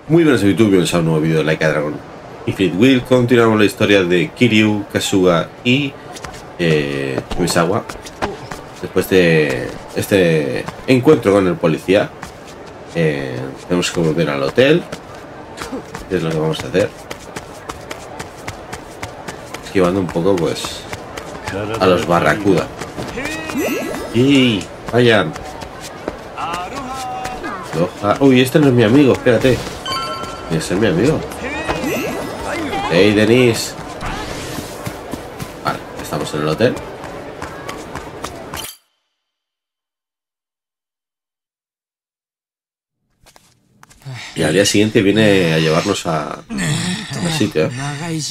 Muy buenas a YouTube, bienvenidos a un nuevo vídeo de Like a Dragon Infinite Will. Continuamos la historia de Kiryu, Kasuga y Misawa. Después de este encuentro con el policía, tenemos que volver al hotel. ¿Qué es lo que vamos a hacer? Esquivando un poco, pues, a los barracuda. ¡Y vayan! Uy, este no es mi amigo, espérate. Ese es mi amigo. Hey, Denise. Vale, estamos en el hotel. Y al día siguiente viene a llevarnos a sitio, ¿eh?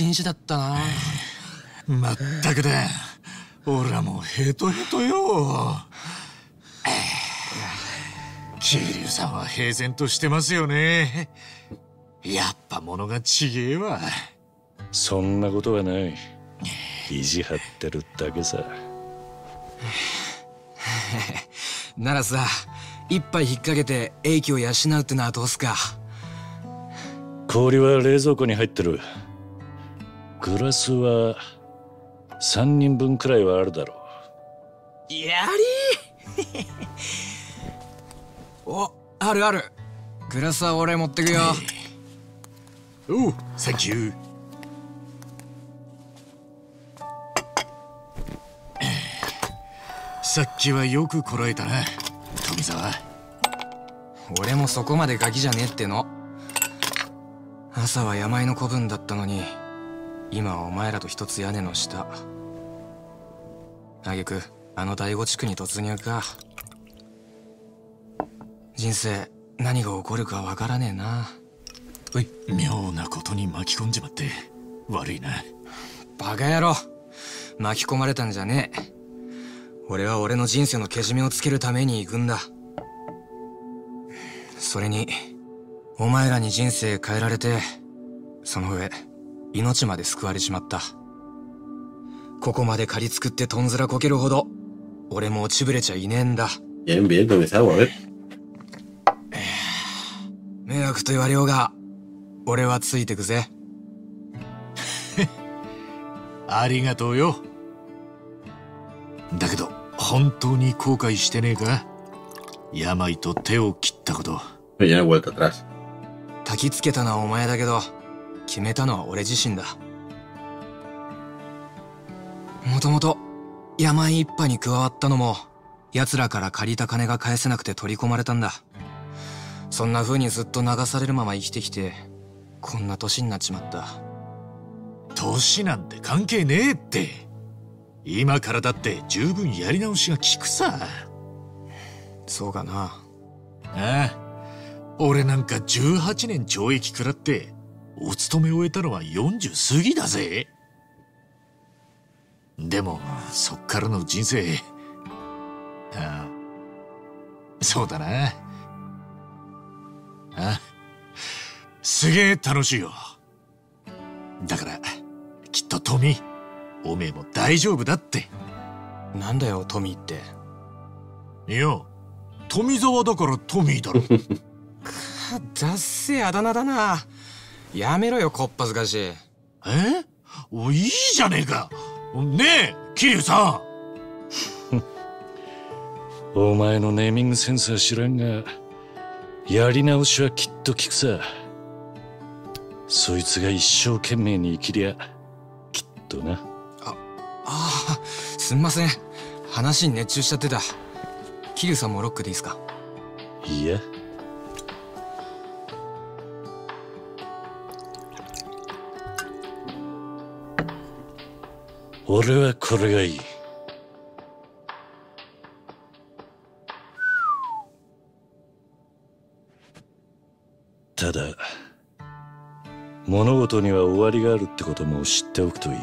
Bien, bien, Tomizawa, a ver. Pero ya no he vuelto atrás. 俺なんか18年懲役食らってお勤め終えたのは40過ぎだぜ。でもそっからの人生、そうだな。すげえ楽しいよ。だからきっとトミー、おめえも大丈夫だって。 なんだよトミーって。 いや、富澤だからトミーだろ。 だっせあだ名だな。やめろよこっぱずかしい。 いいじゃねえか。ねえ桐生さん。 お前のネーミングセンスは知らんが、やり直しはきっと効くさ。そいつが一生懸命に生きりゃきっとな。 すんません、話に熱中しちゃってた。桐生さんもロックでいいっすか？ いや、俺はこれがいい。ただ物事には終わりがあるってことも知っておくとい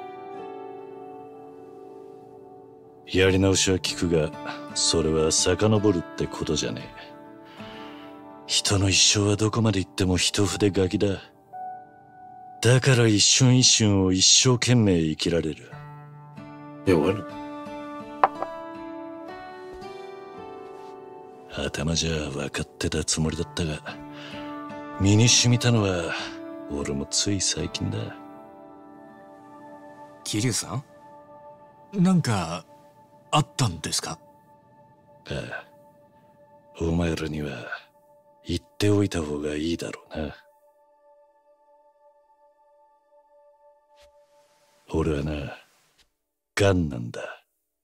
い。やり直しは効くが、それは遡るってことじゃねえ。人の一生はどこまで行っても一筆書きだ。だから一瞬一瞬を一生懸命生きられる。 Qué bueno. 頭じゃ分かってたつもりだったが、 身に染みたのは俺もつい最近だ。 桐生さん？ なんかあったんですか？ ああ、お前らには言っておいた方がいいだろうな。俺はな、ガンなんだ。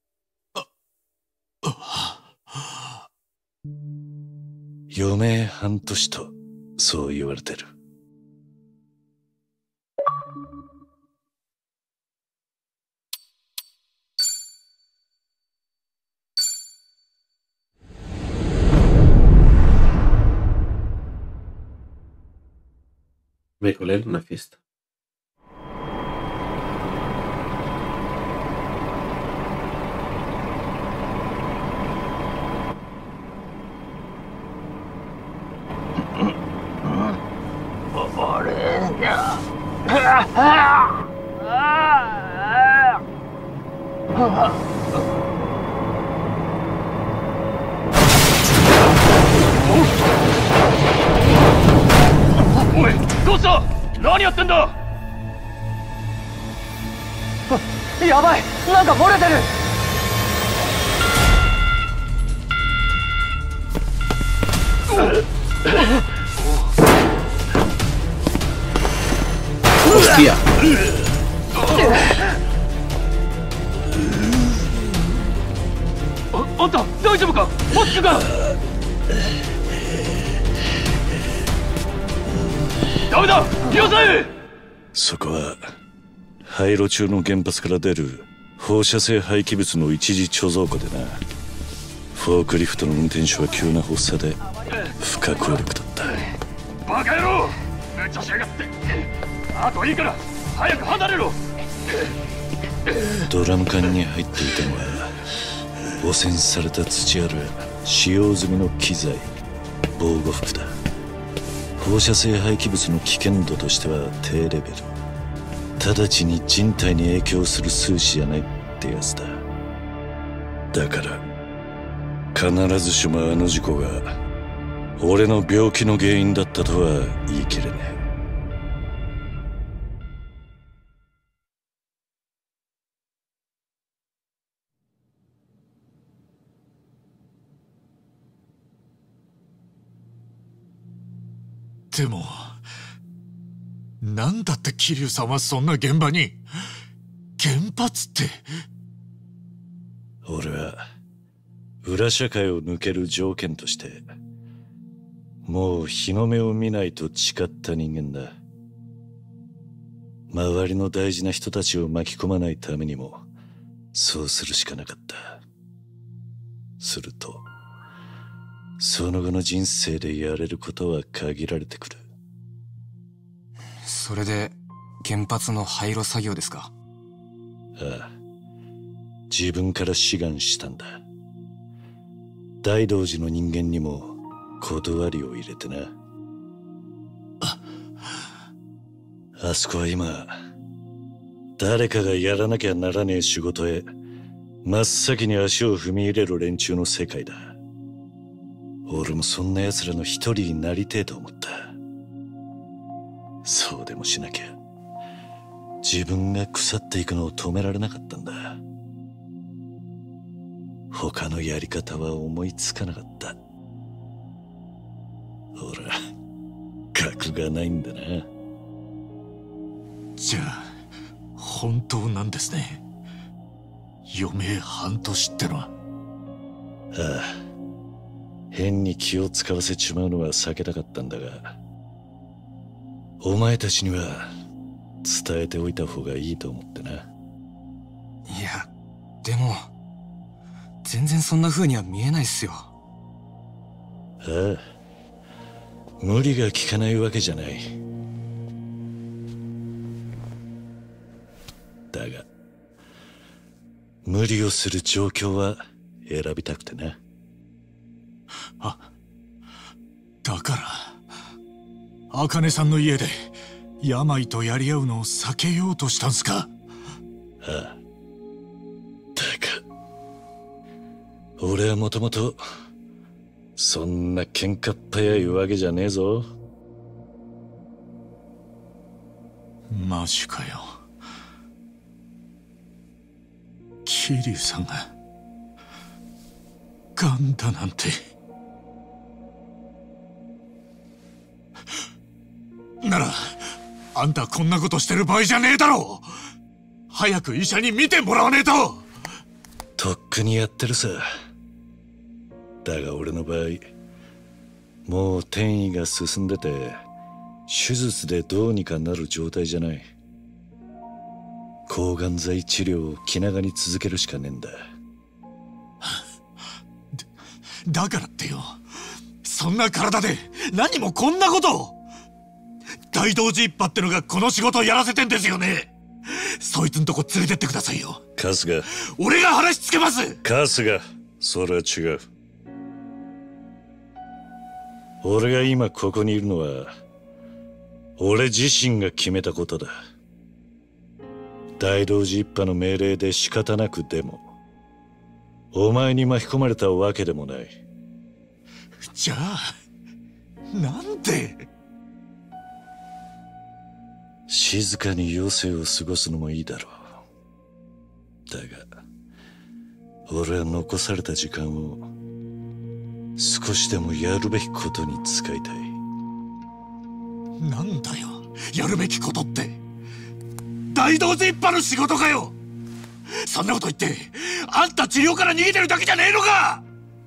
余命半年とそう言われてる。 Me colé en una fiesta. ¡Hostia! あんた大丈夫か？マスクがダメだ！よせ！ そこは廃炉中の原発から出る放射性廃棄物の一時貯蔵庫でな。フォークリフトの運転手は急な発作で不可抗力だった。 バカ野郎！無茶しやがって！あといいから早く離れろ！ ドラム缶に入っていたのは汚染された土やら使用済みの機材、防護服だ。放射性廃棄物の危険度としては低レベル。直ちに人体に影響する数値じゃないってやつだ。だから必ずしもあの事故が俺の病気の原因だったとは言い切れねえ。 でもなんだって桐生さんはそんな現場に？原発って。 俺は裏社会を抜ける条件としてもう日の目を見ないと誓った人間だ。周りの大事な人たちを巻き込まないためにもそうするしかなかった。するとその後の人生でやれることは限られてくる。 それで原発の廃炉作業ですか？ ああ、自分から志願したんだ。大道寺の人間にも断りを入れてな。あそこは今誰かがやらなきゃならねえ仕事へ真っ先に足を踏み入れる連中の世界だ。俺もそんな奴らの一人になりてえと思った。そうでもしなきゃ自分が腐っていくのを止められなかったんだ。他のやり方は思いつかなかった。ほら、格がないんだな。 じゃあ本当なんですね。余命半年ってのは。 ああ、変に気を使わせちまうのは避けたかったんだが、お前たちには伝えておいた方がいいと思ってな。 いや、でも全然そんな風には見えないっすよ。 ああ、無理が効かないわけじゃない。だが無理をする状況は選びたくてな。 だから茜さんの家で病とやり合うのを避けようとしたんすか？ ああ、だが俺はもともとそんな喧嘩っ早いわけじゃねえぞ。 マジかよ。桐生さんがガンだなんて。ならあんたこんなことしてる場合じゃねえだろう。早く医者に見てもらわねえと。 とっくにやってるさ。だが俺の場合もう転移が進んでて手術でどうにかなる状態じゃない。抗がん剤治療を気長に続けるしかねえんだ。 だからってよ、そんな体で何もこんなことを。大道寺一派ってのがこの仕事をやらせてんですよね。そいつんとこ連れてってくださいよ。 春日、 俺が話つけます。 春日、それは違う。俺が今ここにいるのは俺自身が決めたことだ。大道寺一派の命令で仕方なくでもお前に巻き込まれたわけでもない。 じゃあなんで。 静かに余生を過ごすのもいいだろう。だが俺は残された時間を少しでもやるべきことに使いたい。 なんだよやるべきことって。大道寺一派の仕事かよ。そんなこと言ってあんた治療から逃げてるだけじゃねえのか。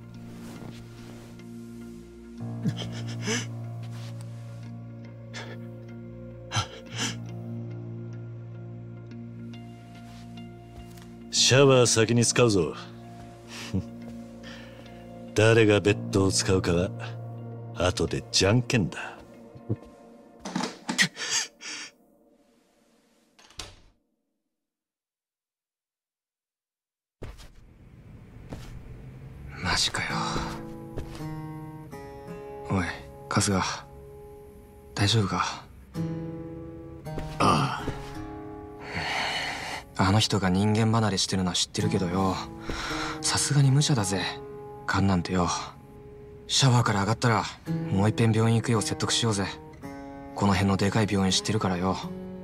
シャワー先に使うぞ。誰がベッドを使うかは後でじゃんけんだ。 マジかよ。おい春日、大丈夫か。 ああ。 あの人が人間離れしてるのは知ってるけどよ、さすがに無茶だぜ。ガンなんてよ。シャワーから上がったらもう一遍病院行くよう説得しようぜ。この辺のでかい病院知ってるからよ。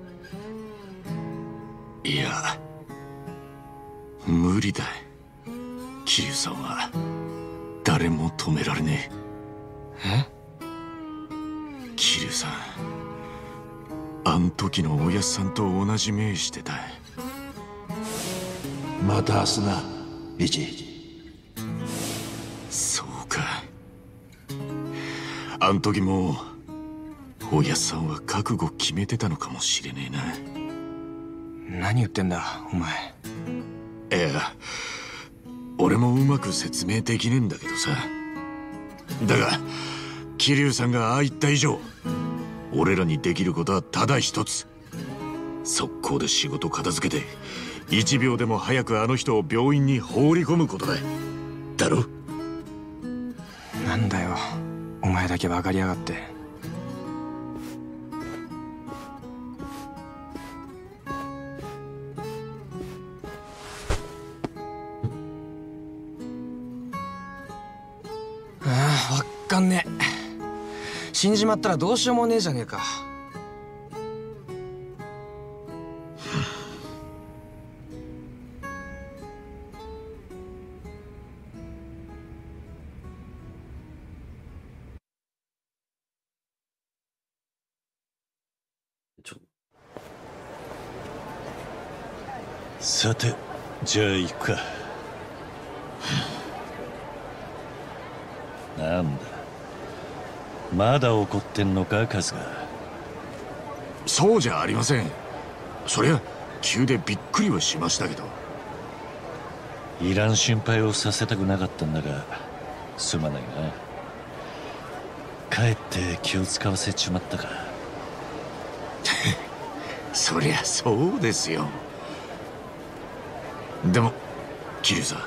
いや無理だ。桐生さんは誰も止められねえ。桐生さんあん時のおやっさんと同じ目してた。 また明日な、リチ。 そうか。あん時もおやっさんは覚悟決めてたのかもしれねえな。 何言ってんだお前。 いや俺もうまく説明できねえんだけどさ。だが桐生さんがああ言った以上俺らにできることはただ一つ。速攻で仕事片付けて1秒でも早くあの人を病院に放り込むことだ。だろ。 なんだよお前だけ分かりやがって。ああ分かんねえ。死んじまったらどうしようもねえじゃねえか。 さてじゃあ行くか。なんだまだ怒ってんのか春日。 そうじゃありません。そりゃ急でびっくりはしましたけど。 いらん心配をさせたくなかったんだがすまないな。かえって気を使わせちまったか。 そりゃそうですよ。でも桐生さん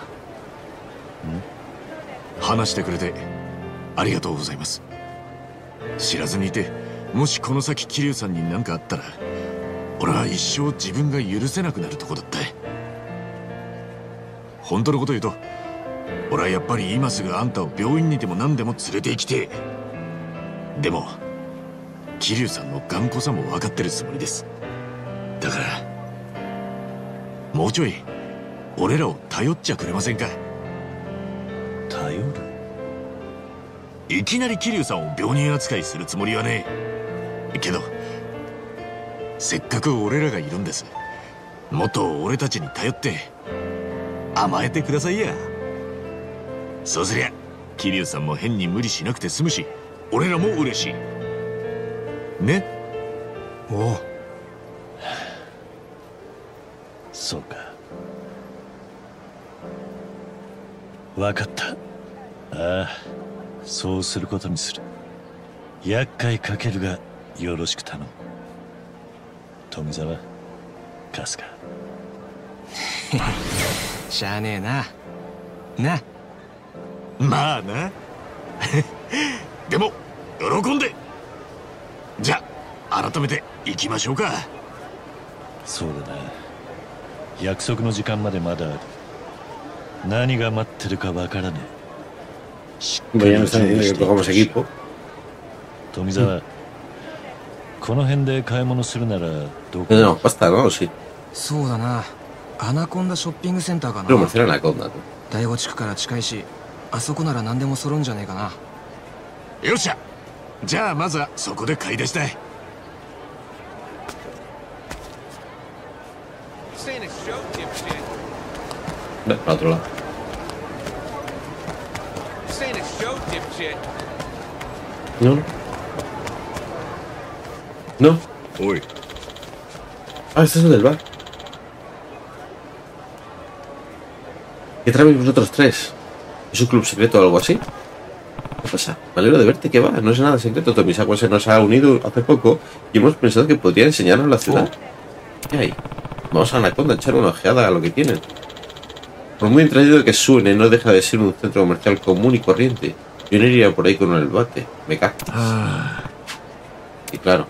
話してくれてありがとうございます。知らずにいてもしこの先桐生さんに何かあったら俺は一生自分が許せなくなるとこだった。本当のこと言うと俺はやっぱり今すぐあんたを病院にでも何でも連れて行きてえ。でも桐生さんの頑固さも分かってるつもりです。 だからもうちょい俺らを頼っちゃくれませんか。 頼る？ いきなり桐生さんを病人扱いするつもりはねえけど、せっかく俺らがいるんです。もっと俺たちに頼って甘えてくださいや。そうすりゃ桐生さんも変に無理しなくて済むし、俺らも嬉しいね。 おう。 そうか。分かった。ああ、そうすることにする。厄介かけるがよろしく頼む。富澤、春日。 しゃあねえな。な。 まあなでも喜んで。じゃあ改めて行きましょうか。 そうだな。約束の時間までまだある。何が待ってるかわからねえ。しっかり Ya me están diciendo que cojamos equipo. 富澤、この辺で買い物するならどこ？ No, pasta, ¿no? Sí. そうだな。アナコンダショッピングセンターかな。 Pero menciona la conda, tú. 第5地区から近いし、あそこなら何でも揃うんじゃねえかな。 よっしゃ。じゃあまずはそこで買い出したい。 Para otro lado. No, no. No. おい、 Ah, este es el del bar. ¿Qué traéis vosotros tres? ¿Es un club secreto o algo así? ¿Qué pasa? Me alegro de verte, ¿qué va? No es nada secreto. Tomisawa se nos ha unido hace poco y hemos pensado que podría enseñarnos la ciudad. ¿Qué hay? Vamos a Anaconda a echar una ojeada a lo que tienen. Por muy entretenido que suene, no deja de ser un centro comercial común y corriente. Yo no iría por ahí con el bate. Me cago. Y claro.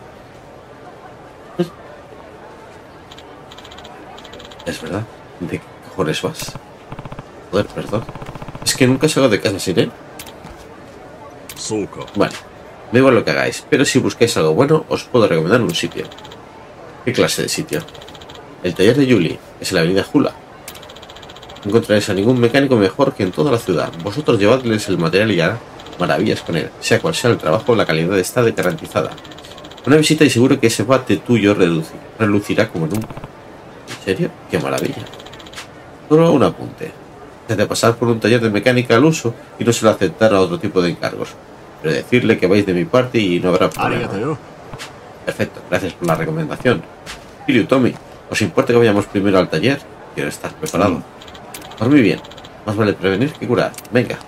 Es verdad. ¿De qué cojones vas? Joder, perdón. Es que nunca salgo de casa sin él. そうか。 Bueno, da igual lo que hagáis, pero si buscáis algo bueno, os puedo recomendar un sitio. ¿Qué clase de sitio? El taller de Yuli, que es en la avenida Jula. No encontraréis a ningún mecánico mejor que en toda la ciudad. Vosotros llevadles el material y hará maravillas con él. Sea cual sea el trabajo, la calidad está garantizada. Una visita y seguro que ese bate tuyo relucirá como nunca. ¿En serio? ¡Qué maravilla! Solo un apunte. De pasar por un taller de mecánica al uso y no se lo aceptar a otro tipo de encargos. Pero decirle que vais de mi parte y no habrá problema. Perfecto, gracias por la recomendación. Kiryu, Tommy, ¿os importa que vayamos primero al taller? Quiero estar preparado. Por muy bien, más vale prevenir que curar. Venga.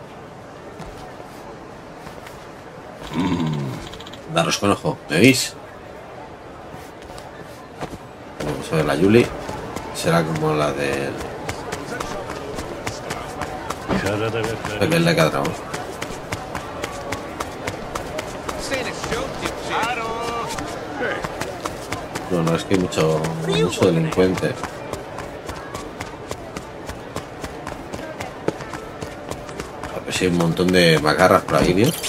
Daros con ojo, ¿me veis? Vamos a ver la Yuli. Será como la del... la que es la que atramos. No, no, es que hay mucho delincuente. A ver si hay un montón de macarras por ahí, tío.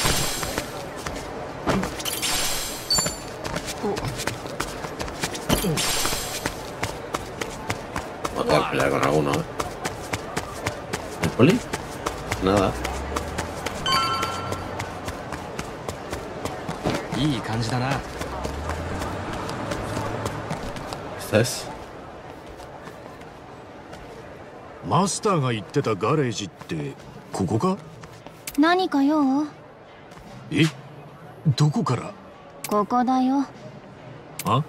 Vamos a tener que pelear con alguno, ¿eh? ¿El poli? Nada. いい感じだな。 Esta es. マスターが言ってたガレージってここか？ 何か用？ え？どこから？ ここだよ。 あ？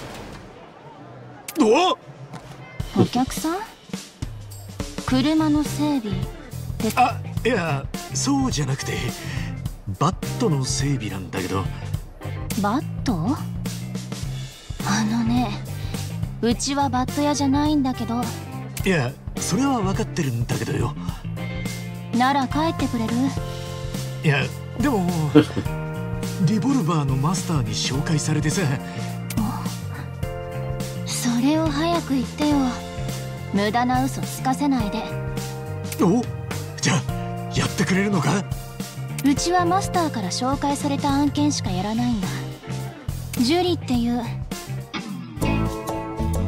お客さん？車の整備です。 あ、いや、そうじゃなくてバットの整備なんだけど。 バット？あのね、うちはバット屋じゃないんだけど。 いや、それは分かってるんだけどよ。 なら帰ってくれる？ いや、でもリボルバーのマスターに紹介されてさ。 それを早く言ってよ。無駄な嘘つかせないで。 お、じゃあやってくれるのか？ うちはマスターから紹介された案件しかやらないんだ。ジュリっていう。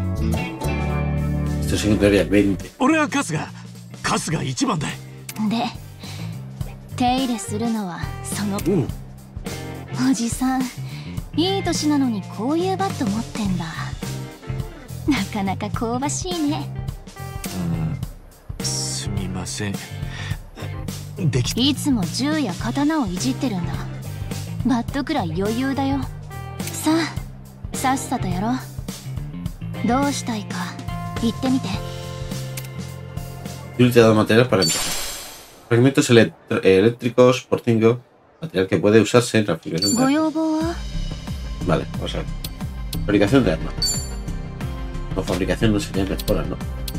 Esto se encontraría 20. 俺は春日一番だ。 で手入れするのはそのおじさん。いい年なのにこういうバット持ってんだ。なかなか香ばしいね。 すみません。 いつも銃や刀をいじってるんだ。バットくらい余裕だよ。さあさっさとやろう。どうしたいか言ってみて。 Y te ha dado material para empezar. Fragmentos eléctricos por 5. Material que puede usarse en la fabricación de ご armas. 要望は？ Vale, vamos a ver. Fabricación de armas. O fabricación no sería mejora, ¿no?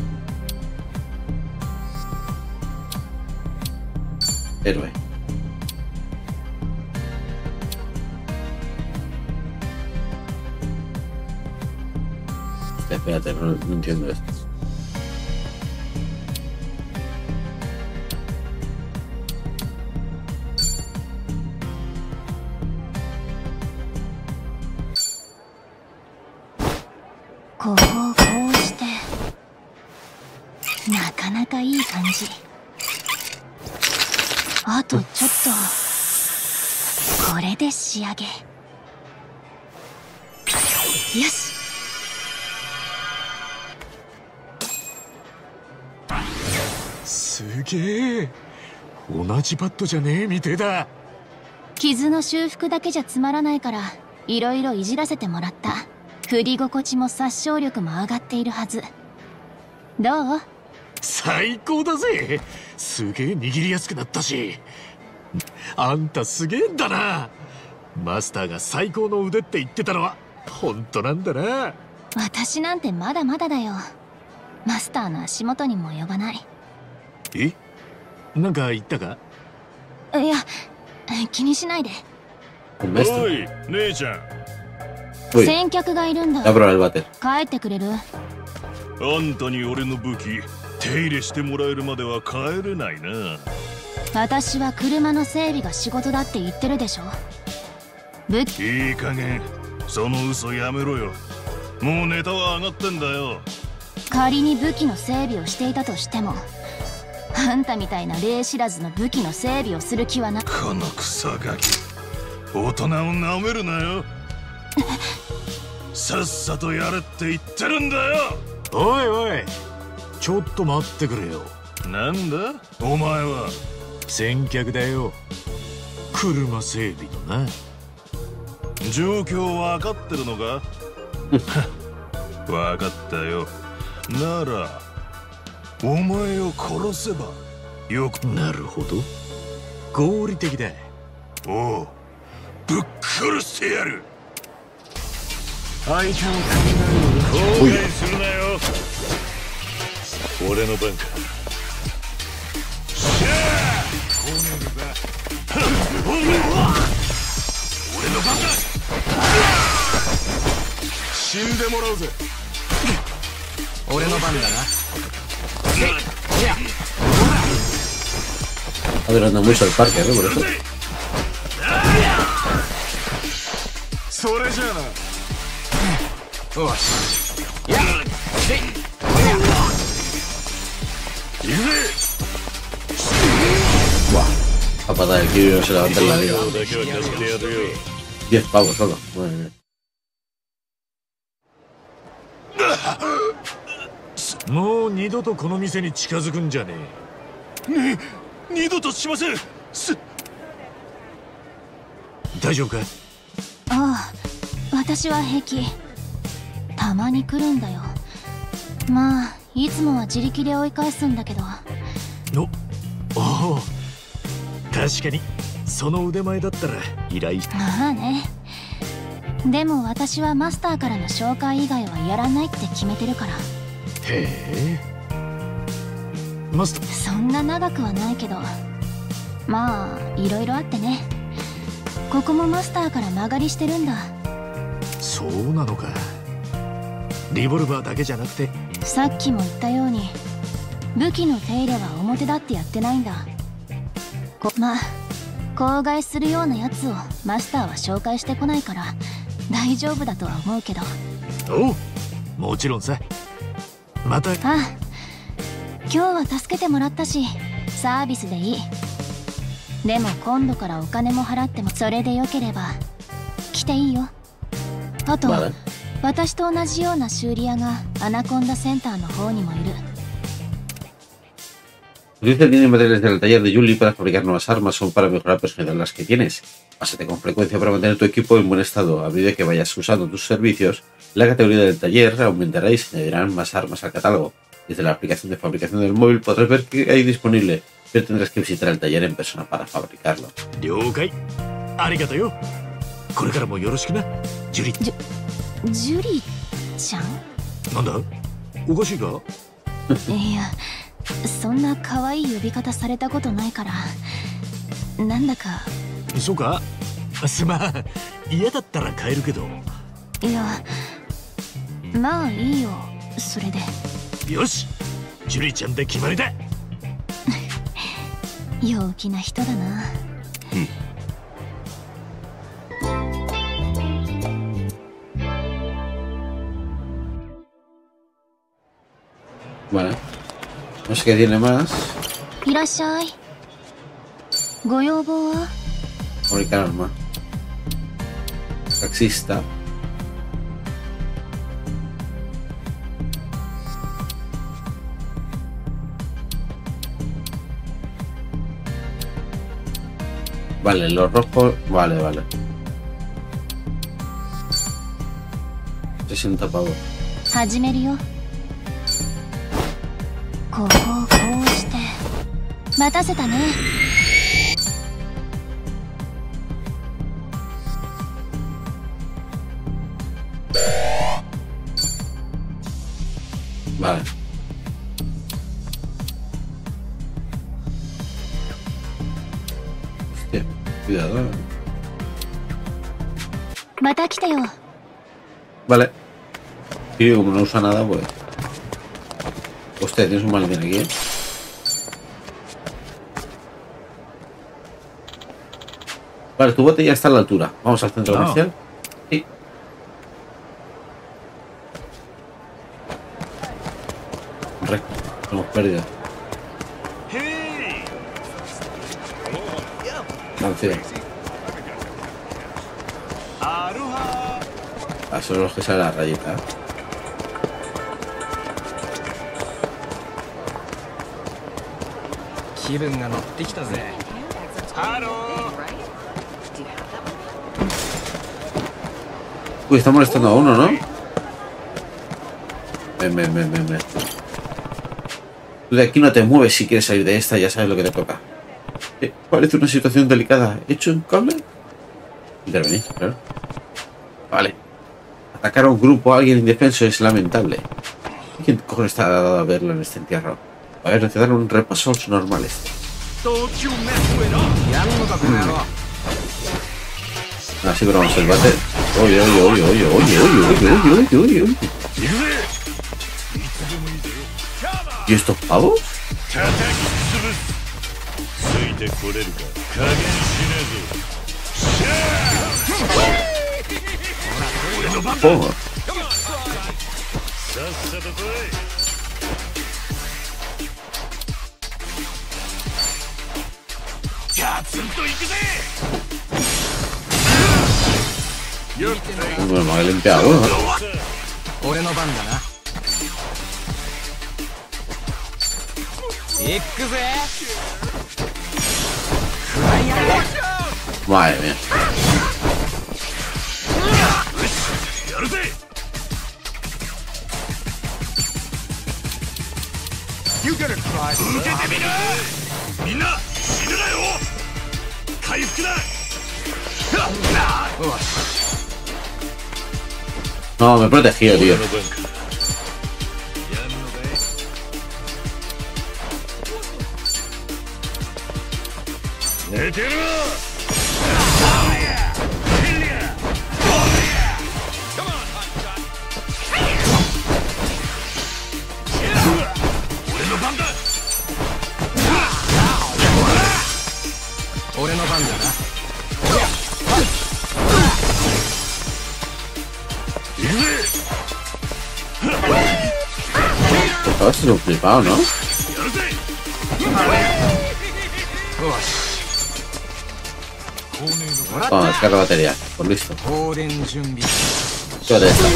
Héroe. Espérate, no entiendo esto. こうしてなかなかいい感じ。あとちょっとこれで仕上げ。よし。 すげえ。同じバットじゃねえみてえだ。 傷の修復だけじゃつまらないからいろいろいじらせてもらった。振り心地も殺傷力も上がっているはず。どう？ 最高だぜ。すげえ握りやすくなったし。あんたすげえんだな。マスターが最高の腕って言ってたのは本当なんだな。 私なんてまだまだだよ。マスターの足元にも及ばない。 え？なんか言ったか？ いや気にしないで。 Un maestro. おい姉ちゃん、 Uy, 先客がいるんだ。 abro el váter. 帰ってくれる？ あんたに俺の武器手入れしてもらえるまでは帰れないな。 私は車の整備が仕事だって言ってるでしょ。武器いい加減その嘘やめろよ。もうネタは上がってんだよ。 仮に武器の整備をしていたとしてもあんたみたいな礼知らずの武器の整備をする気はな。 このクソガキ、大人をなめるなよ。さっさとやれって言ってるんだよ。 おいおい、ちょっと待ってくれよ。 なんだお前は。 先客だよ。車整備のな。 状況分かってるのか？分かったよ。ならお前を殺せばよく。 なるほど、合理的だ。 おう、ぶっ殺してやる。 相手を考後悔するなよ。 俺の番か。 しゃあ、こうねえのか。俺の番だ。死んでもらうぜ。 俺の番だな。 Adorando mucho el parque, ¿no? Por eso. それじゃあな。 よし。やっ。 行くぜ。 Buah. A patada del Kiryu no se levanta en la vida. だけは貸してやるよ。 10 pavos solo. Madre mía. もう二度とこの店に近づくんじゃねね、二度としません。 え。大丈夫か？ ああ、私は平気。たまに来るんだよ。まあいつもは自力で追い返すんだけど。 おお、確かにその腕前だったら依頼して。 まあね。でも私はマスターからの紹介以外はやらないって決めてるから。 へえ。マスター。 そんな長くはないけど、まあいろいろあってね。ここもマスターから間借りしてるんだ。 そうなのか。リボルバーだけじゃなくて。 さっきも言ったように武器の手入れは表立ってやってないんだ。まあ口外するようなやつをマスターは紹介してこないから大丈夫だとは思うけど。 おう、もちろんさ。 また。 ああ、今日は助けてもらったしサービスでいい。でも今度からお金も払ってもそれでよければ来ていいよ。あと、 Vale. 私と同じような修理屋がアナコンダセンターの方にもいる。 Utiliza el dinero y materiales del taller de Julie para fabricar nuevas armas o para mejorar personalidad las que tienes. Pásate con frecuencia para mantener tu equipo en buen estado. A medida que vayas usando tus servicios, la categoría del taller aumentará y se añadirán más armas al catálogo. Desde la aplicación de fabricación del móvil podrás ver qué hay disponible, pero tendrás que visitar el taller en persona para fabricarlo. 了解。ありがとうよ。これからもよろしくな、ジュリ。 ジュリちゃん？ なんだ？おかしいか？ いや、そんな可愛い呼び方されたことないから、なんだか。 そうか？すまん。嫌だったら変えるけど。 いや、まあいいよ、それで。 よし、ジュリちゃんで決まりだ。 陽気な人だな。 Vale. No sé qué tiene más. いらっしゃい。ご要望は？ Fabricar arma. Taxista. Vale, los rojos. Vale, vale. 60 pavos. 始めるよ。ここをこうして待たせたね。 Vale. Hostia, cuidado. また来てよ。 Vale. Y como no usa nada, pues. Hostia, tienes un maletín aquí, ¿eh? Vale, tu bote ya está a la altura. Vamos al centro comercial. Sí. Correcto. Hemos perdido. Canción. Ah, son los que salen la rayita, ¿eh? 気分が乗ってきたぜ。ハロー。 Uy, está molestando a uno, ¿no? Ven. Tú de aquí no te mueves si quieres salir de esta, ya sabes lo que te toca. Parece una situación delicada. ¿Hecho un cable? Intervenir, claro. Vale. Atacar a un grupo, a alguien indefenso es lamentable. ¿Quién cojones está dado a verlo en este entierro? A ver, necesitan un repaso a los normales. Así probamos el bate. Oye. ¿Y estos pavos? Oh. Bueno, me ha limpiado, ¿no? 俺の番だな。行くぜ。 Madre mía. No, me he protegido, tío. Oh, esto es un flipado, ¿no? Oh, descarga batería. Pues listo. Quédate esta.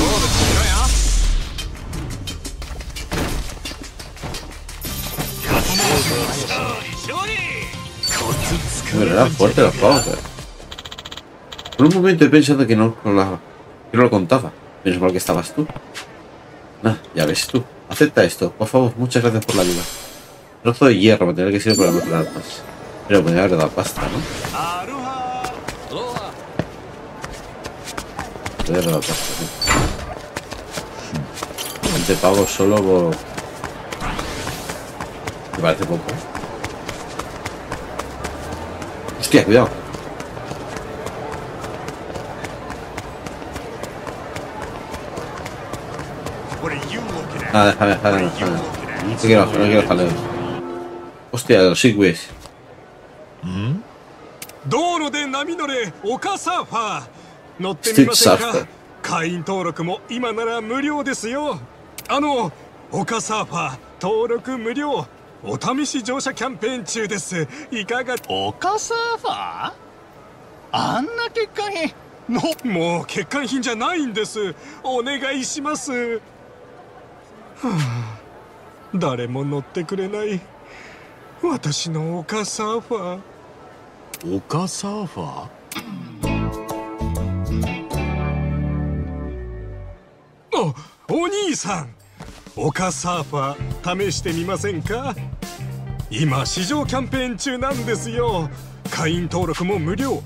Pero era fuerte los juegos, Por un momento he pensado que no lo contaba. Menos mal que estabas tú. Nah, ya ves tú. Acepta esto, por favor. Muchas gracias por la ayuda. Trozo de hierro, me tendré que sirve para mejorar más. Pero podría haber dado pasta, ¿no? Podría haber dado pasta, ¿sí? 20 pavos solo por... Me parece poco. Hostia, cuidado. Ah, déjame. No quiero jaleo. Hostia, los Segways. 道路で波乗れ丘サーファー乗ってみませんか。会員登録も今なら無料ですよ。丘サーファー登録無料お試し乗車キャンペーン中です。いかが。 丘サーファー、あんな欠陥品の。 もう欠陥品じゃないんです。お願いします。はあ、誰も乗ってくれない私の丘サーファー。 丘サーファー。お兄さん、丘サーファー試してみませんか。今試乗キャンペーン中なんですよ。会員登録も無料。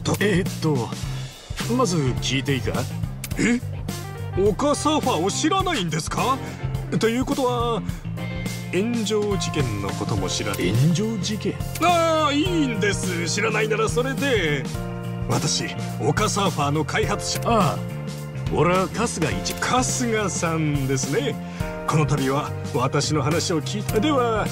まず聞いていいか。 丘サーファーを知らないんですか。ということは炎上事件のことも知らない。 炎上事件。 ああ、いいんです。知らないならそれで。私丘サーファーの開発者。 ああ、俺は春日さんですね。この度は私の話を聞いた。では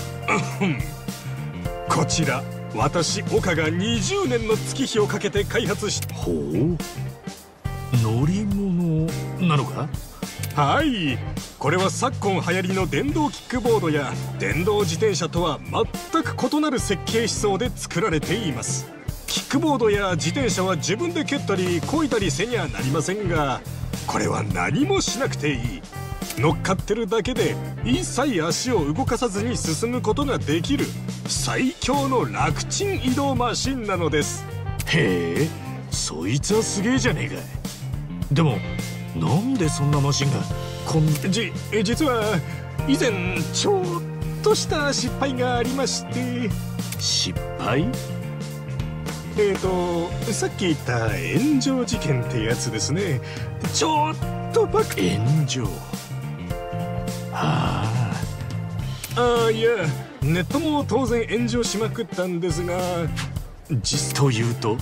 こちら私岡が20年の月日をかけて開発した。 ほう、乗り物なのか。 はい、これは昨今流行りの電動キックボードや電動自転車とは全く異なる設計思想で作られています。キックボードや自転車は自分で蹴ったり漕いだりせにゃなりませんが、これは何もしなくていい。乗っかってるだけで一切足を動かさずに進むことができる最強の楽ちん移動マシンなのです。 へえ、そいつはすげえじゃねえかい。でもなんでそんなマシンが実は以前ちょっとした失敗がありまして。 失敗？ さっき言った炎上事件ってやつですね。ちょっと炎上。ああ、いや、ネットも当然炎上しまくったんですが、 というと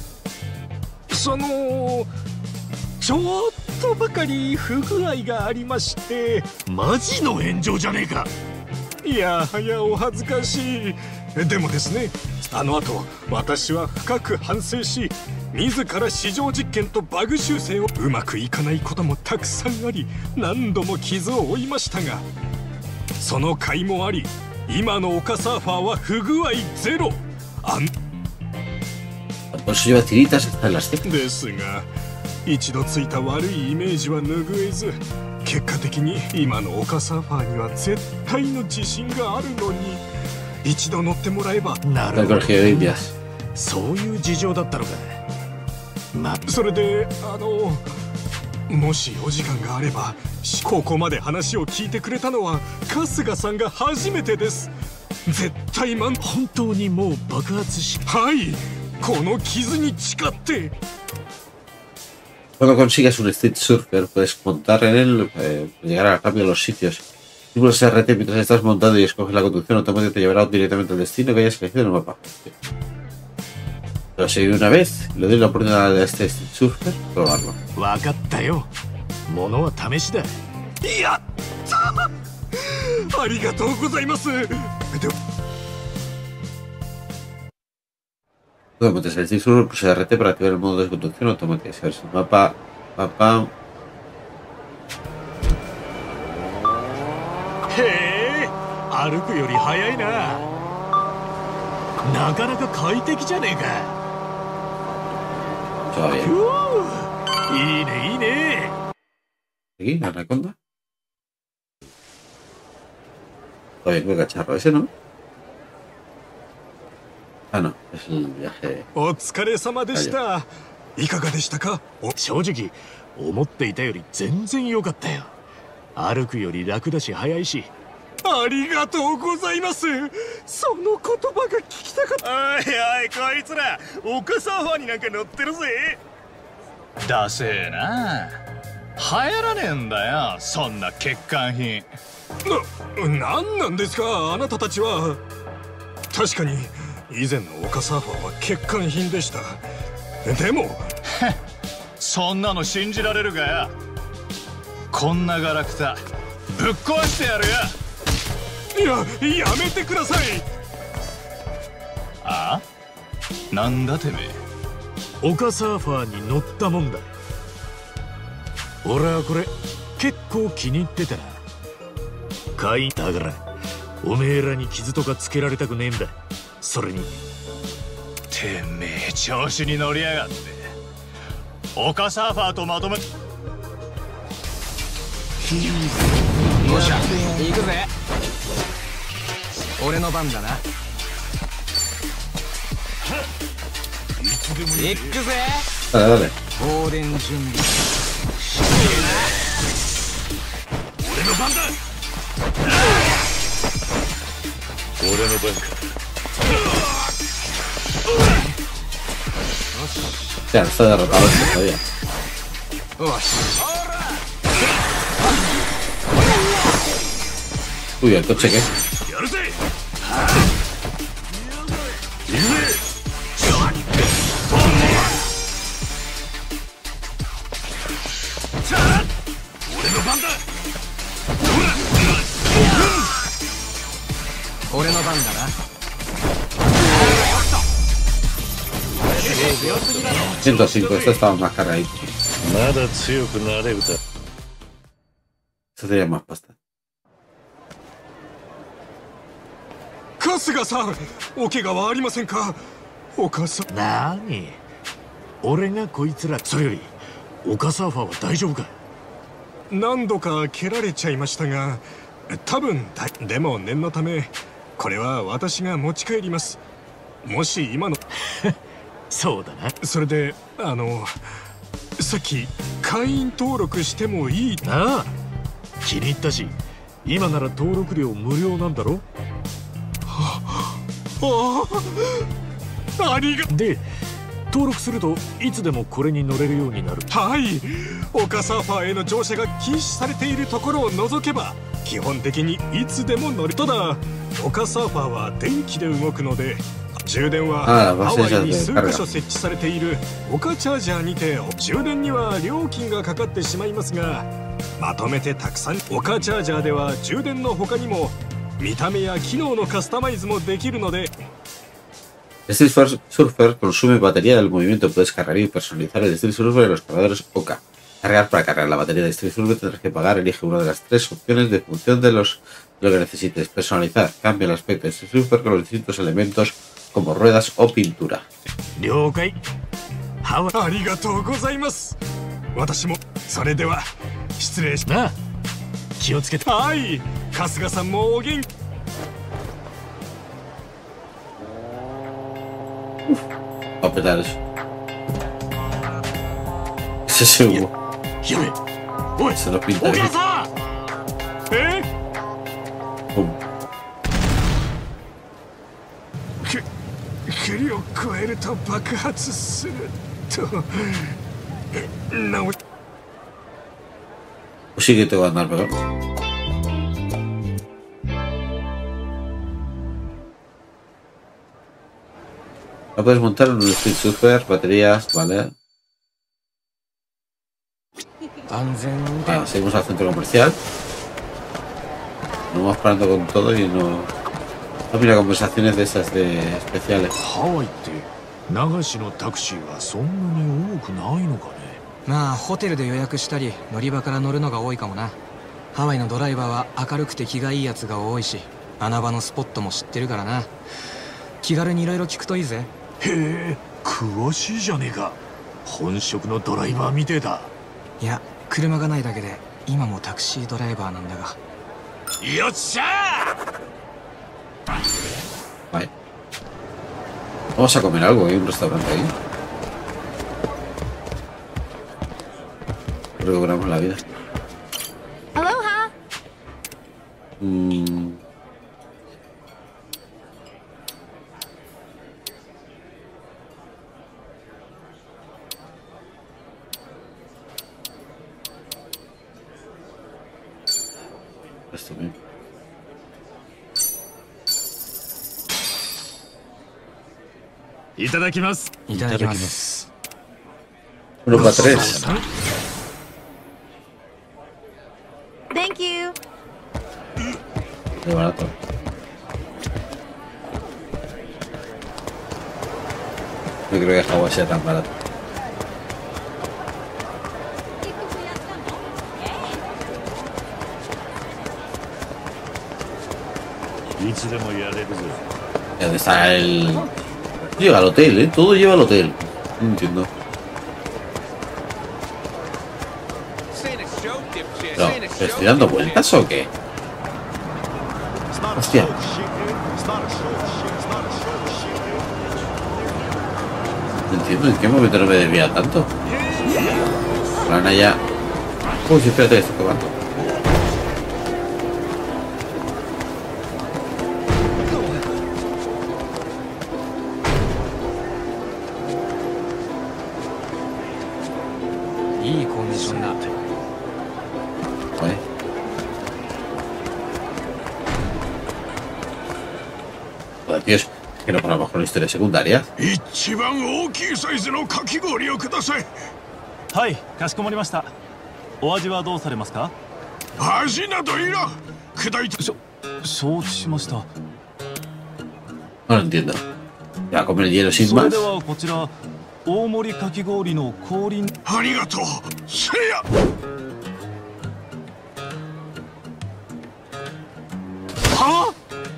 ちょっとばかり不具合がありまして。 マジの炎上じゃねえか。 いやはやお恥ずかしい。でもですね、あの後私は深く反省し、自ら試乗実験とバグ修正を。うまくいかないこともたくさんあり、何度も傷を負いましたが、その甲斐もあり、今の丘サーファーは不具合ゼロ。ですが一度ついた悪いイメージは拭えず、結果的に今の丘サーファーには絶対の自信があるのに、一度乗ってもらえば。 なるほど、そういう事情だったのか。 それでもしお時間があれば、ここまで話を聞いてくれたのは春日さんが初めてです。絶対本当にもう爆発し。 はい、この傷に誓って。 Cuando consigues un Street Surfer, puedes montar en él, llegar rápido a los sitios. Si pulsas RT mientras estás montado y escoges la conducción, automáticamente te llevará directamente al destino que hayas elegido en el mapa. Pero si una vez le doy la oportunidad a este Street Surfer, probarlo. わかったよ。ものは試しだ。 やったありがとうございます。 Cuando montes el Street Surfer, pulsa RT para activar el modo de conducción automática. Si ves el mapa, 歩くより早いな。なかなか快適じゃねえか。いいねいいね。 Aquí, la anaconda. Oye, el cacharro ese, ¿no? Ah, no, es el viaje. お疲れ様でした。いかがでしたか？正直思っていたより全然良かったよ。歩くより楽だし早いし。ありがとうございます。その言葉が聞きたかった。おいおい、こいつら丘サーファーになんか乗ってるぜ。 ダセえな。流行らねえんだよ、そんな欠陥品。 なんなんですか、あなたたちは。確かに以前の丘サーファーは欠陥品でした。でもそんなの信じられるかよ。こんなガラクタぶっ壊してやるよ。 やめてください。 あ？なんだてめえ。丘サーファーに乗ったもんだ。俺はこれ結構気に入ってたな。会員だからおめえらに傷とかつけられたくねえんだ。それにてめえ調子に乗りやがって。丘サーファーとまとめ。よっしゃ行くぜ。俺の番だな。行くぜ。放電準備。 俺の番だ。 俺の番か。 Ya, está derrotado todavía. Uy, el coche qué. Ore no banda na. 105, esto estaba más cargadito. Nada強くなれ歌。 Esto sería más pasta. 春日さん、お怪我はありませんか？お母さん。なに？俺がこいつら。それより丘サーファーは大丈夫か？何度か蹴られちゃいましたが、多分でも念のためこれは私が持ち帰ります。もし今のそうだな。それでさっき会員登録してもいいなあ。気に入ったし、今なら登録料無料なんだろ。ありがで登録するといつでもこれに乗れるようになる。はい、丘サーファーへの乗車が禁止されているところを除けば基本的にいつでも乗る。ただ丘サーファーは電気で動くので、充電はハワイに数カ所設置されている丘チャージャーにて、充電には料金がかかってしまいますが、まとめてたくさん丘チャージャーでは充電の他にも見た目や機能のカスタマイズもできるので。 Street Surfer consume batería del movimiento. Puedes cargar y personalizar el Street Surfer en los cargadores Oka. Cargar para cargar la batería de Street Surfer tendrás que pagar. Elige una de las tres opciones de función de lo que necesites. Personalizar. Cambia el aspecto de Street Surfer con los distintos elementos como ruedas o pintura. 了解。ありがとうございます。私もそれでは失礼しな。気をつけて。はい、春日さんもお元気。 Va a petar eso. Ese es seguro. Se lo pinta bien. ¡Pum! 栗を加えると爆発すると。 Pues sí que te va a andar peor. La puedes montar en un Street Surfer, baterías, vale. Seguimos al centro comercial. Nos vamos parando con todo y no mira conversaciones de esas de especiales. 流しのタクシーはそんなに多くないのかね。 まあホテルで予約したり、乗り場から乗るのが多いかもな。ハワイのドライバーは明るくて気がいいやつが多いし。 ハワイって長しのタクシーはそんなに多くないのかね。まあホテルで予約したり乗り場から乗るのが多いかもな。ハワイのドライバーは明るくて気がいいやつが多いし。 あ穴場のスポットも知ってるからな。気軽にいろいろ聞くといいぜ。 へえ、詳しいじゃねえか。本職のドライバーみてえだ。 いや、車がないだけで今もタクシードライバーなんだが。 よっしゃー。Vale. Vamos a comer algo, hay un restaurante ahí. Recuperamos la vida. Aloha. Esto bien. Itadakimasu. Itadakimasu. Uno para tres. Thank you. Qué barato. No creo que Hawái sea tan barato. ¿Y dónde está el...? Llega al hotel, ¿eh? Todo lleva al hotel. No entiendo. Pero, ¿estoy dando vueltas o qué? Hostia. No entiendo en qué momento no me desvía tanto. Van allá. Uy, espérate, esto que va. Vale. Joder, tíos, que no paramos con la historia secundaria. 一番大きいサイズのかき氷をください。 はい、かしこまりました。お味はどうされますか？ 味などいらん。砕いて。 承知しました。 No lo entiendo. Ya comer el hielo sin それ más. ではこちら大盛りかき氷の氷。 ありがとう。せや。は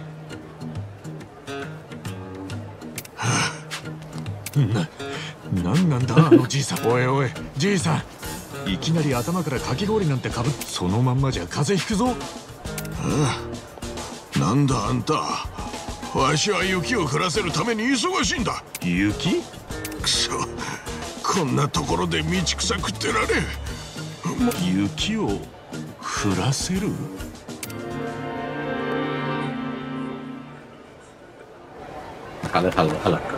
なんなんだあのじいさん。おいおいじいさん、いきなり頭からかき氷なんてかぶっ、そのまんまじゃ風邪ひくぞ。なんだあんた、わしは雪を降らせるために忙しいんだ。雪？くそ、こんなところで道草食ってられん。雪を降らせる Déjalo. Déjalo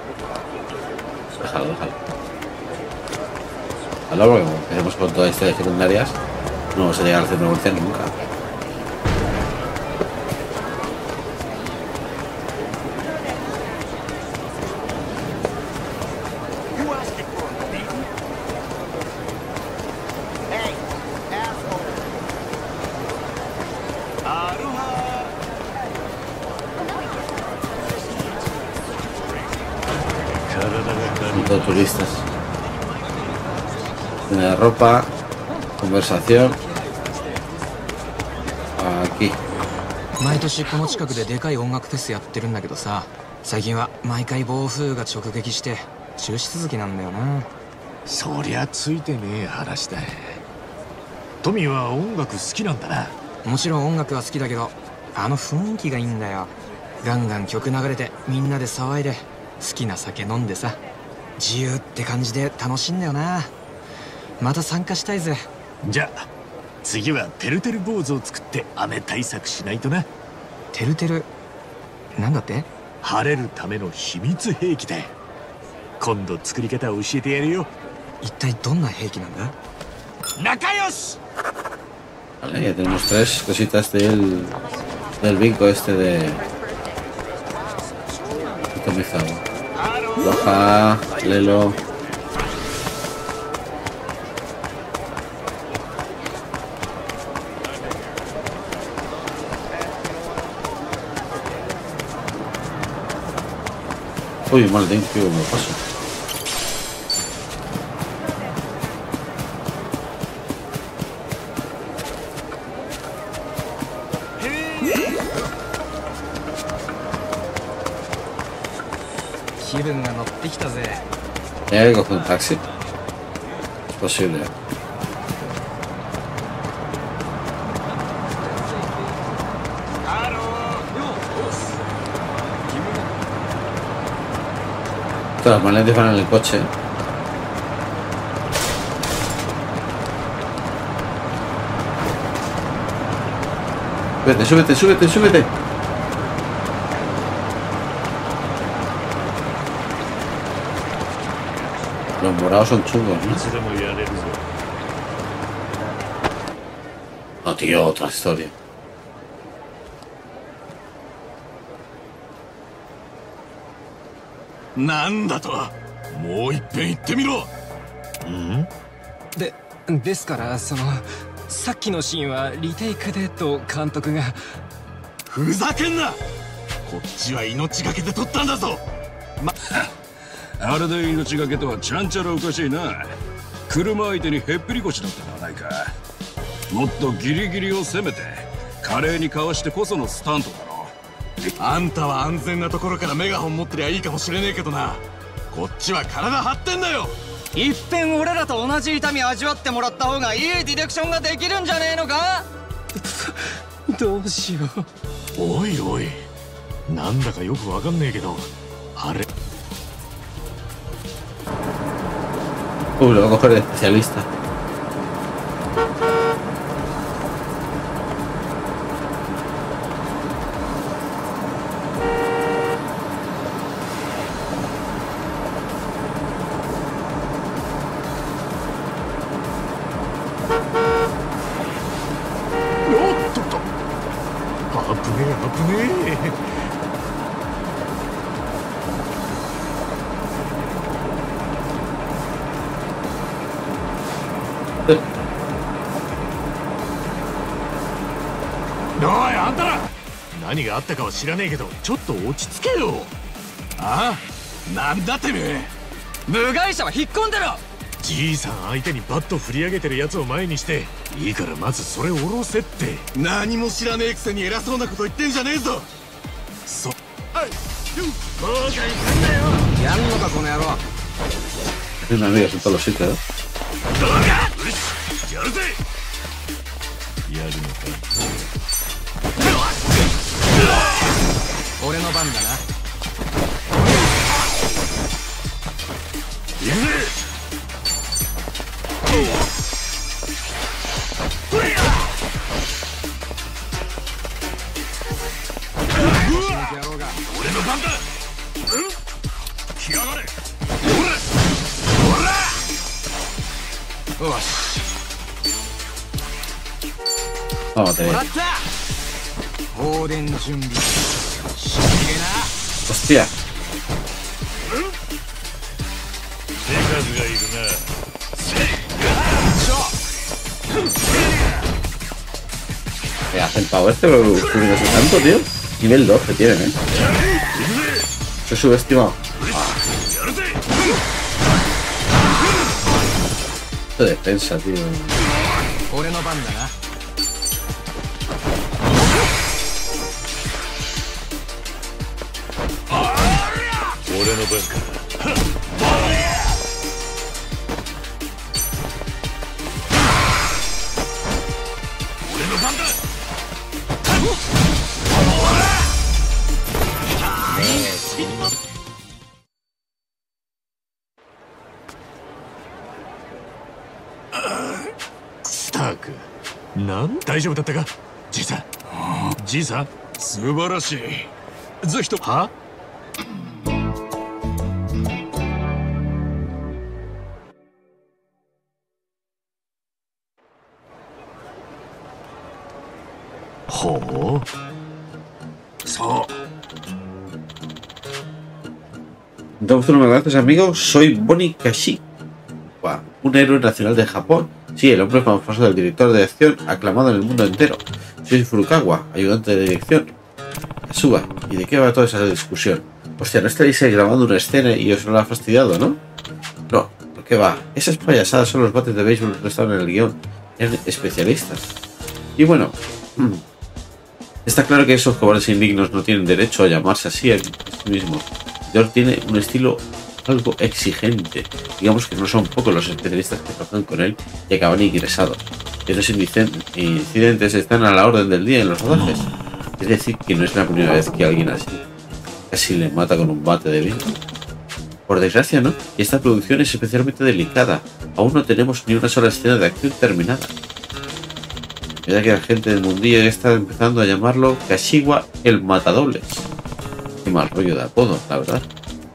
porque como empecemos con todas estas secundarias, no vamos a llegar al centro comercial nunca. Turistas. Tienda de ropa, conversación. Aquí. 毎年この近くででかい音楽フェスやってるんだけどさ、最近は毎回暴風が直撃して中止続きなんだよな。 そりゃついてねえ話だ。トミーは音楽好きなんだな。 もちろん音楽は好きだけど、あの雰囲気がいいんだよ。ガンガン曲流れてみんなで騒いで好きな酒飲んでさ、自由って感じで楽しいんだよな。また参加したいぜ。 じゃあ次はてるてる坊主を作って雨対策しないとな。 てるてるなんだって？ 晴れるための秘密兵器だ。今度作り方を教えてやるよ。 一体どんな兵器なんだ？ 仲良し。 Vale, ya tenemos tres cositas del vinco este de comenzado. Loja, Lelo. Uy, mal de que me paso. 気分が乗ってきたぜ。 Hay que coger un taxi. Es posible. Las maletas van en el coche. Súbete, súbete, súbete, súbete. Los morados son chungos, ¿no? No, tío, otra historia. Nanda to. もう一遍言ってみろ。 ですからさっきのシーンはリテイクでと監督が。 ふざけんな。こっちは命がけで撮ったんだぞ。 あれで命がけとはちゃんちゃらおかしいな。車相手にへっぴり腰だったではないか。もっとギリギリを攻めて華麗にかわしてこそのスタントだろ。 あんたは安全なところからメガホン持ってりゃいいかもしれねえけどな。こっちは体張ってんだよ。 いっぺん俺らと同じ痛み味わってもらった方がいいディレクションができるんじゃねえのか。どうしよう。おいおい、なんだかよくわかんねえけど、あれ。 Lo voy a coger de especialista. おい、あんたら何があったかは知らねえけど、ちょっと落ち着けよ。ああ、なんだてめえ。 部外者は引っ込んでろ。 じいさん相手にバット振り上げてるやつを前にして、いいからまずそれを下ろせって。何も知らねえくせに偉そうなこと言ってんじゃねえぞ。はい、後悔すんなよ。 やんのかこの野郎。 Tiene amigos en todos los sitios, ¿no? どうか。よし、やるぜ。やるのか。 俺の番だな。 いくぜ。俺の番だ。来やがれ。ほら。よし。 Vamos a ver. 放電準備。 Hostia. 手数がいるな。 Hacen pavo este, pero no sé tanto, tío. Nivel 2 que tienen, ¿eh? Se subestimado. Esto de defensa, tío. スターク、大丈夫だったか、じいさん。じいさん、素晴らしい。ぜひと。は？ほう。そう。 Entonces, muchas gracias, amigos. Soy Bonnie Kashiwa, un héroe nacional de Japón. Sí, el hombre más famoso del director de acción aclamado en el mundo entero. Soy Furukawa, ayudante de dirección. Kasuga, ¿y de qué va toda esa discusión? Hostia, ¿no estaréis ahí grabando una escena y os lo ha fastidiado, no? No, ¿por qué va? Esas payasadas son los bates de béisbol que no estaban en el guión. Eran especialistas. Y bueno, está claro que esos cobardes indignos no tienen derecho a llamarse así a sí mismos. escritor tiene un estilo algo exigente. Digamos que no son pocos los especialistas que trabajan con él y acaban ingresados. Estos incidentes están a la orden del día en los rodajes. Es decir, que no es la primera vez que alguien así casi le mata con un bate de vidrio. Por desgracia, ¿no? Y esta producción es especialmente delicada. Aún no tenemos ni una sola escena de acción terminada. Mira que la gente del mundillo ya está empezando a llamarlo Kashiwa el Matadobles. Qué mal rollo de apodo, la verdad.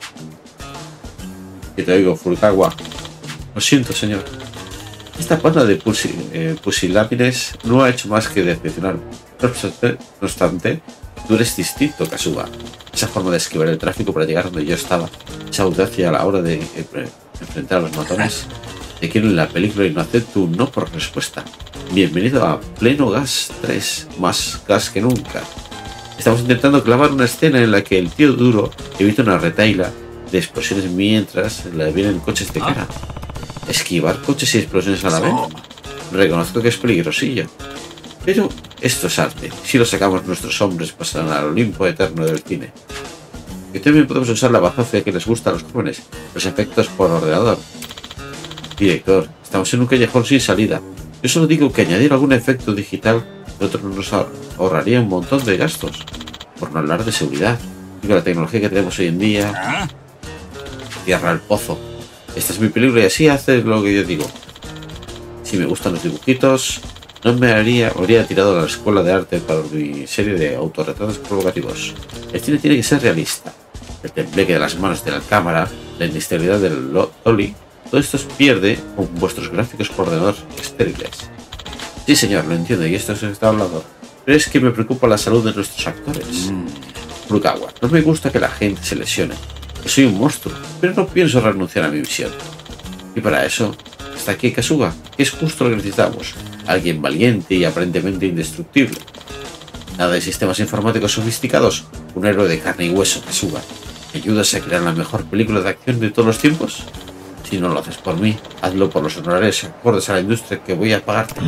Y te digo, Furukawa. Lo siento, señor. Esta panda de pusilámines no ha hecho más que decepcionarme. No obstante, tú eres distinto, Kasuga. Esa forma de esquivar el tráfico para llegar donde yo estaba, esa audacia a la hora de enfrentar a los matones, te quiero en la película y no acepto un no por respuesta. Bienvenido a Pleno Gas 3, más gas que nunca. Estamos intentando clavar una escena en la que el tío duro evita una retaila de explosiones mientras le vienen coches de cara. ¿Esquivar coches y explosiones a la vez? Reconozco que es peligrosillo. Pero esto es arte. Si lo sacamos, nuestros hombres pasarán al Olimpo eterno del cine. Y también podemos usar la bazofia que les gusta a los jóvenes, los efectos por ordenador. Director, estamos en un callejón sin salida. Yo solo digo que añadir algún efecto digital nosotros nos ahorraría un montón de gastos. Por no hablar de seguridad. Y con la tecnología que tenemos hoy en día, cierra el pozo. Esta es mi película y así hace lo que yo digo. Si me gustan los dibujitos, no me habría tirado a la escuela de arte para mi serie de autorretratos provocativos. El cine tiene que ser realista. El tembleque de las manos de la cámara, la inestabilidad del dolly, todo esto se pierde con vuestros gráficos por ordenador estériles. Sí, señor, lo entiendo y esto se está hablando. Pero es que me preocupa la salud de nuestros actores. Furukawa, no me gusta que la gente se lesione. Que soy un monstruo, pero no pienso renunciar a mi visión. Y para eso está aquí Kasuga, que es justo lo que necesitamos. Alguien valiente y aparentemente indestructible. Nada de sistemas informáticos sofisticados, un héroe de carne y hueso, Kasuga. ¿Me ayudas a crear la mejor película de acción de todos los tiempos? Si no lo haces por mí, hazlo por los honorarios acordes a la industria que voy a pagarte.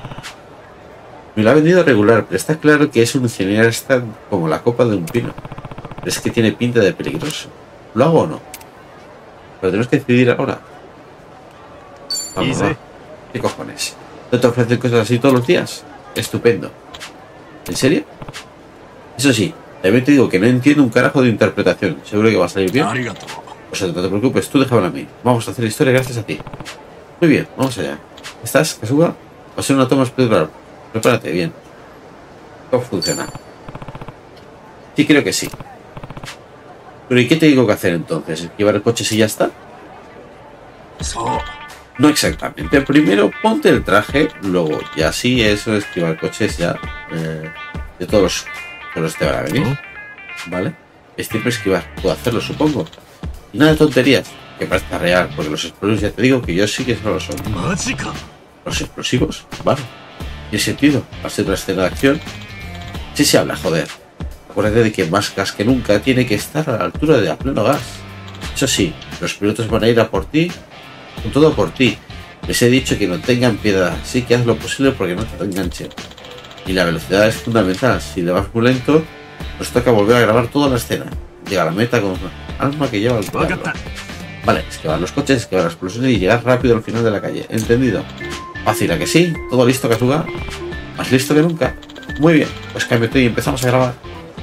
Me lo ha vendido regular, pero está claro que es un cineasta como la copa de un pino. Pero es que tiene pinta de peligroso. ¿Lo hago o no? Pero tenemos que decidir ahora. Vamos, va. ¿Qué cojones? ¿No te ofrecen cosas así todos los días? Estupendo. ¿En serio? Eso sí, también te digo que no entiendo un carajo de interpretación. ¿Seguro que va a salir bien? O sea, no te preocupes, tú déjame a mí. Vamos a hacer historia gracias a ti. Muy bien, vamos allá. ¿Estás, Kasuga? Va a ser una toma espectacular. Prepárate bien. ¿Cómo funciona? Sí, creo que sí. Pero ¿y qué te digo que hacer entonces? ¿Llevar el coche si ya está? No exactamente. Primero ponte el traje, luego ya sí, eso, esquivar coches ya. De todos los te van a venir. ¿Vale? Es tiempo de esquivar. Puedo hacerlo, supongo. Y nada de tonterías. Que parezca real, porque los explosivos ya te digo que yo sí que no lo son. ¿Los explosivos? Vale. ¿Tiene sentido? ¿Va a ser una escena de acción? Sí se habla, joder. Acuérdate de que más gas que nunca tiene que estar a la altura de a pleno gas. Eso sí, los pilotos van a ir a por ti, con todo por ti. Les he dicho que no tengan piedad, así que haz lo posible porque no te enganchen. Y la velocidad es fundamental. Si le vas muy lento, nos toca volver a grabar toda la escena. Llega a la meta con alma que lleva al diablo. Vale, esquivar los coches, esquivar las explosiones y llegar rápido al final de la calle. ¿Entendido? Fácil, ¿a que sí? ¿Todo listo, Kasuga? ¿Más listo que nunca? Muy bien, pues cámbiate y empezamos a grabar.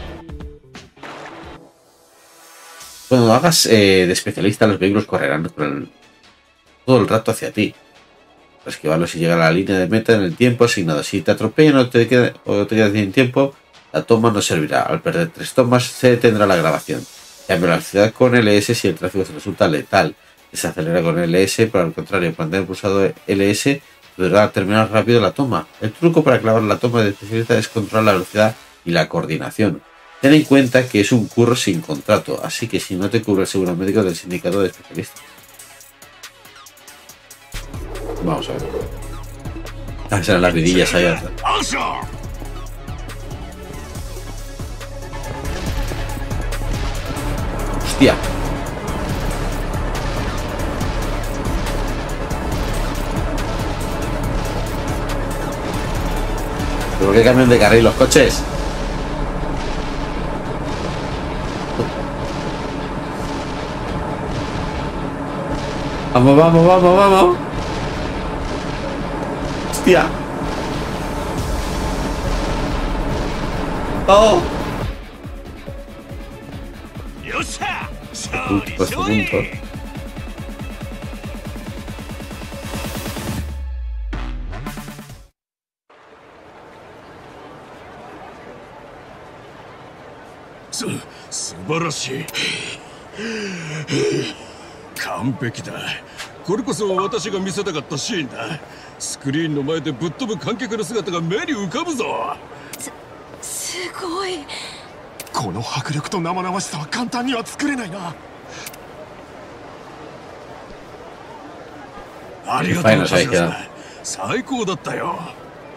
Cuando lo hagas de especialista, los vehículos correrán todo el rato hacia ti. Para esquivarlos y llegar a la línea de meta en el tiempo asignado. Si te atropellan o te quedas sin tiempo, la toma no servirá. Al perder 3 tomas, se detendrá la grabación. Cambia la velocidad con LS si el tráfico se resulta letal. Se acelera con LS, por el contrario, para tener pulsado LS, podrá terminar rápido la toma. El truco para clavar la toma de especialista es controlar la velocidad y la coordinación. Ten en cuenta que es un curro sin contrato, así que si no te cubre el seguro médico del sindicato de especialistas. Vamos a ver. Ah, serán las vidillas allá. Hostia. ¿Por qué cambian de carril los coches? Vamos, vamos, vamos, vamos. Hostia. Oh. Punto. 素晴らしい。完璧だ。これこそ私が見せたかったシーンだ。スクリーンの前でぶっ飛ぶ観客の姿が目に浮かぶぞ。 すごい。 この迫力と生々しさは簡単には作れないな。 ありがとうございます。最高だったよ。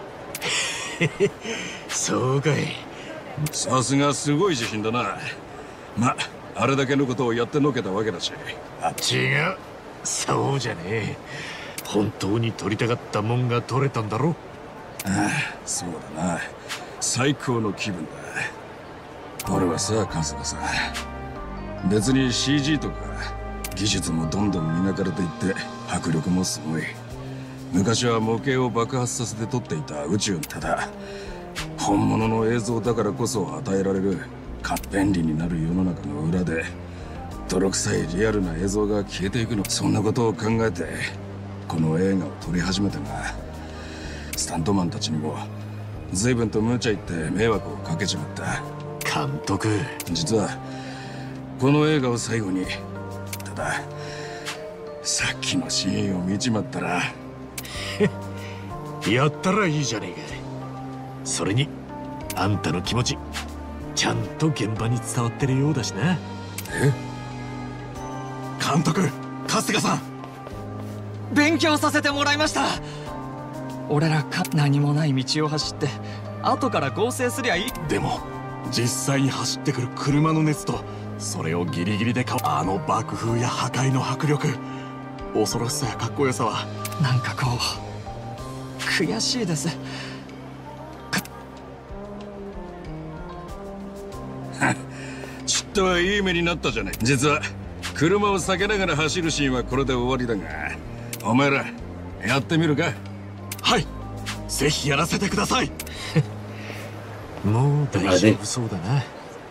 そうかい。さすがすごい自信だな。ま、あれだけのことをやってのけたわけだし。違う。そうじゃねえ。本当に撮りたかったもんが撮れたんだろ。ああ、そうだな。最高の気分だ。俺はさ、春日さ、別に CG とか技術もどんどん磨かれていって迫力もすごい。昔は模型を爆発させて撮っていた宇宙。ただ本物の映像だからこそ与えられる便利になる世の中の裏で泥臭いリアルな映像が消えていくの。そんなことを考えてこの映画を撮り始めたが、スタントマンたちにも随分と無茶言って迷惑をかけちまった。監督、実はこの映画を最後に、たださっきのシーンを見ちまったらやったらいいじゃねえか。それにあんたの気持ちちゃんと現場に伝わってるようだしな。え？監督、春日さん、 勉強させてもらいました。俺ら何もない道を走って後から合成すりゃいい。 でも実際に走ってくる車の熱とそれをギリギリであの爆風や破壊の迫力、恐ろしさやかっこよさはなんかこう悔しいです。 ちっとはいい目になったじゃない。実は車を避けながら走るシーンはこれで終わりだが、お前らやってみるか。 はい、ぜひやらせてください。 もう大丈夫そうだな。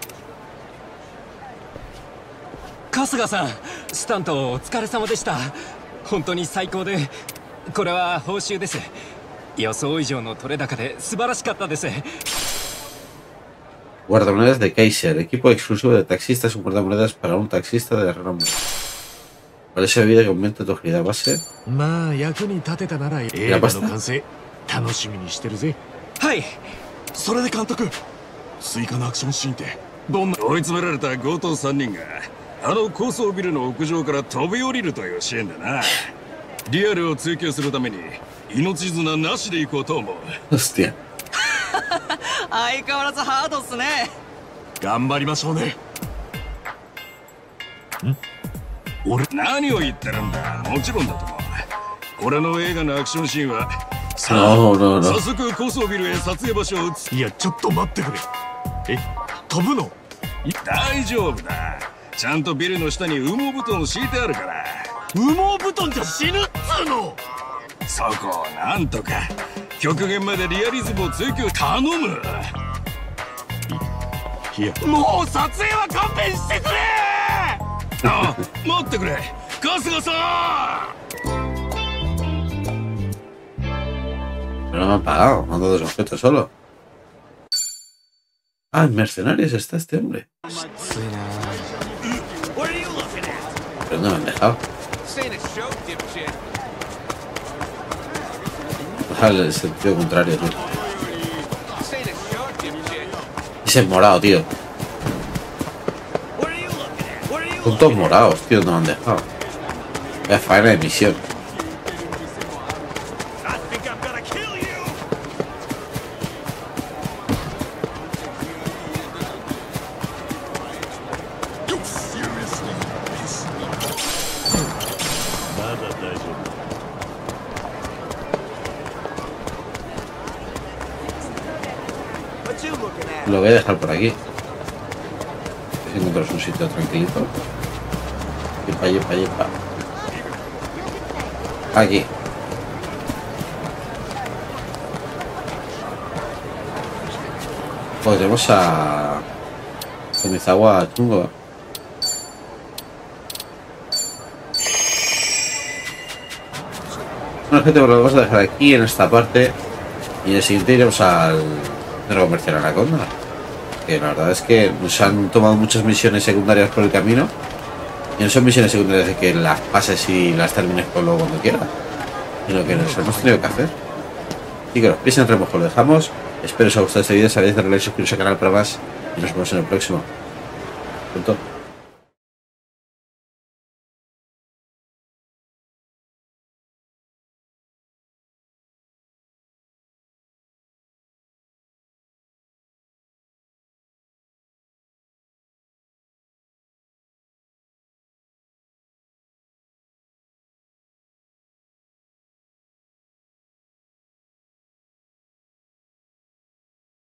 春日さん、スタントお疲れ様でした。本当に最高で、これは報酬です。予想以上の取れ高で素晴らしかったです。 Guardamonedas de Kaiser, equipo exclusivo de taxistas, un guardamonedas para un taxista de Ramos. ¿Cuál es el vídeo que aumenta tu agilidad base? まあ役に立てたなら映画の完成楽しみにしてるぜ。 はい。 それで監督、追加のアクションシーンってどんな？ 追い詰められた強盗3人があの高層ビルの屋上から飛び降りるというシーンだな。リアルを追求するために命綱なしで行こうと思う。 Hostia. 相変わらずハードっすね。 頑張りましょうね。 俺何を言ってるんだ。もちろんだと思う。俺の映画のアクションシーンはさあ、早速高層ビルへ撮影場所を移す。 いやちょっと待ってくれ。飛ぶの？ 大丈夫だ。ちゃんとビルの下に羽毛布団を敷いてあるから。 羽毛布団じゃ死ぬっつうの。 そこをなんとか極限までリアリズムを追求頼む。 いやもう撮影は勘弁してくれ。あ、待ってくれ春日さん。 Pero no me han pagado, me han dado 2 objetos solo. Ah, en mercenarios está este hombre. Pero no me han dejado. El sentido contrario, tío. Ese es morado, tío. Son todos morados, tío, no me han dejado. Vaya faena de misión. Lo voy a dejar por aquí. Si encontramos un sitio tranquilito. Yepa, yepa, yepa. Aquí. Pues tenemos a Misawa chungo. Bueno, gente, pues lo vamos a dejar aquí en esta parte. Y en el siguiente iremos al centro comercial Anaconda. Que la verdad es que nos han tomado muchas misiones secundarias por el camino. Y no son misiones secundarias de que las pases y las termines por luego cuando quieras, sino que nos hemos tenido que hacer. Así que los pies en remojo lo dejamos. Espero os haya gustado este vídeo. Sabéis darle like, suscribiros al canal para más. Y nos vemos en el próximo. Punto.